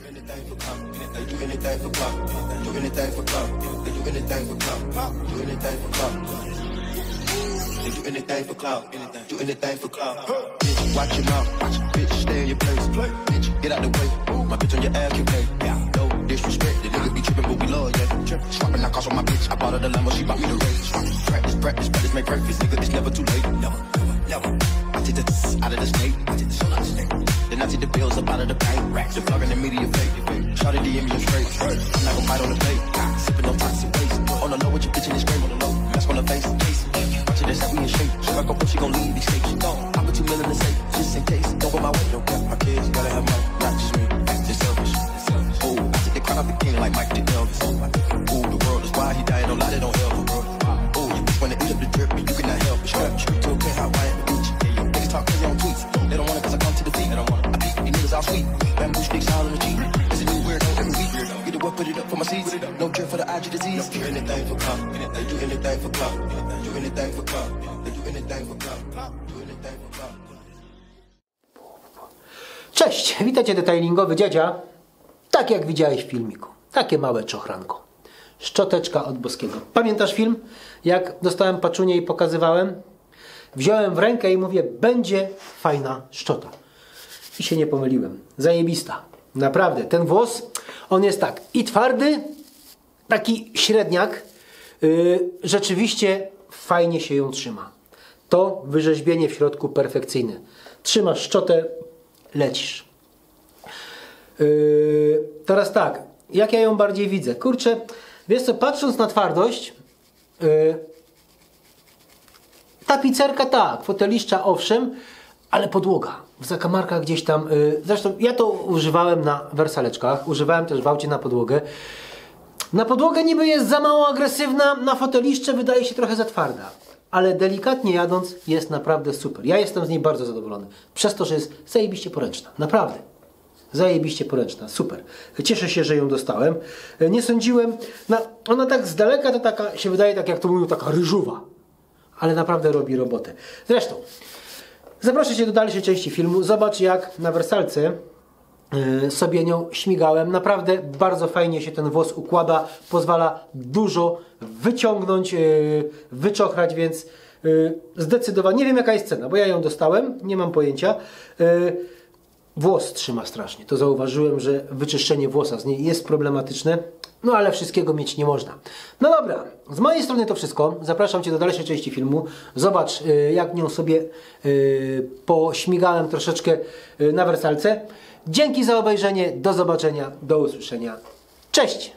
Watch your mouth, bitch, stay in your place. Bitch, get out the way. My bitch on your ass can pay. No disrespect, the nigga be trippin', but we love, yeah. Swapping like cars on my bitch. I bought her the Lambo, she bought me the race. Practice, make breakfast, nigga, it's never too late. Never. I take the out of the snake. I take the soul out of the snake. Then I take the bills up out of the bank. The plug in the media fake. Try to DM me I'm straight. I'm not gon' bite on the plate. Sippin' no toxic waste. On the low with your bitch in this grave on the low. Mask on the face. Watch it, that's how we in shape. She gon' push, she gon' leave these states. I put $2 million in the safe, just in case. Don't go my way, don't care. My kids gotta have money, not just me. It's selfish. Ooh, I take the crown off the king like Mike did Elvis. Ooh, the world is why he died, don't lie, they don't help him. Ooh, you bitch wanna eat up the drip, but you cannot help it. Straight to a pen, how I am a bitch. Yeah, yo, niggas talk crazy on tweets. They don't want it cause I come to the feet. I beat these niggas all sweet. Bamboo sticks all in the Jeep. It's a new weirdo every week. Get it up, put it up for my seeds. No drip for the IG disease. Do anything for clout. They do anything for clout. Do anything for clout. They do anything for clout. Do anything for clout. Cześć, witajcie detailingowy dziadzia. Tak jak widziałeś w filmiku. Takie małe czochranko. Szczoteczka od Boskiego. Pamiętasz film? Jak dostałem paczunię i pokazywałem? Wziąłem w rękę i mówię, będzie fajna szczota. I się nie pomyliłem. Zajebista. Naprawdę. Ten włos, on jest tak i twardy, taki średniak. Rzeczywiście fajnie się ją trzyma. To wyrzeźbienie w środku perfekcyjne. Trzymasz szczotę, lecisz. Teraz tak, jak ja ją bardziej widzę? Kurczę, wiesz co, patrząc na twardość, tapicerka tak, foteliszcza owszem, ale podłoga w zakamarkach gdzieś tam, zresztą ja to używałem na wersaleczkach, używałem też w aucie na podłogę. Na podłogę niby jest za mało agresywna, na foteliszcze wydaje się trochę za twarda. Ale delikatnie jadąc jest naprawdę super. Ja jestem z niej bardzo zadowolony. Przez to, że jest zajebiście poręczna. Naprawdę. Zajebiście poręczna. Super. Cieszę się, że ją dostałem. Nie sądziłem... ona tak z daleka to taka się wydaje, tak jak to mówią, taka ryżowa. Ale naprawdę robi robotę. Zresztą, zaproszę Cię do dalszej części filmu. Zobacz, jak na wersalce sobie nią śmigałem. Naprawdę bardzo fajnie się ten włos układa. Pozwala dużo wyciągnąć, wyczochrać, więc zdecydowanie, nie wiem jaka jest cena, bo ja ją dostałem, nie mam pojęcia. Włos trzyma strasznie. To zauważyłem, że wyczyszczenie włosa z niej jest problematyczne. No ale wszystkiego mieć nie można. No dobra, z mojej strony to wszystko. Zapraszam Cię do dalszej części filmu. Zobacz, jak nią sobie pośmigałem troszeczkę na wersalce. Dzięki za obejrzenie. Do zobaczenia. Do usłyszenia. Cześć!